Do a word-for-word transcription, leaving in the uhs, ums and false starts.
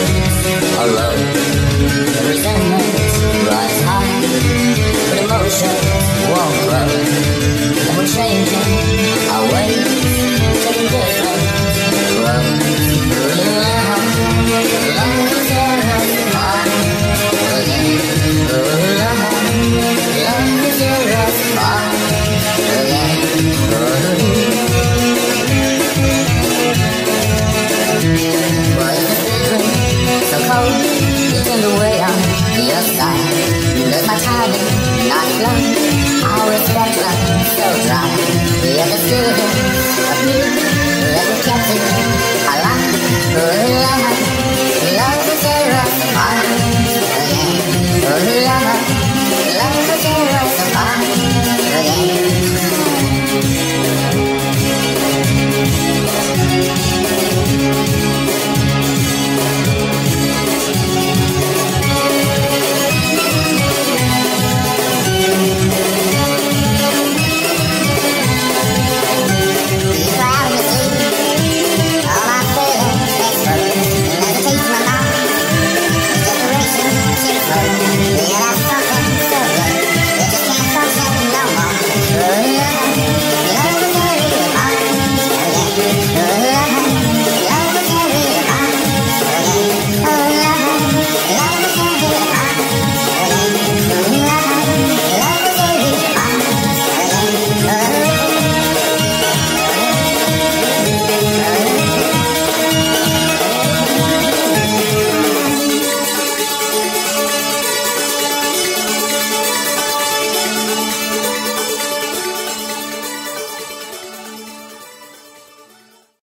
our love. The resentments rise high, but emotion won't grow. And we're changing our ways, taking different roads. Love, love will tear us apart again. Love, love will tear us apart again. So cold, you turned away on your side. Does my timing not flow? Our affection so dry. Yet the feeling of you that we kept it alive.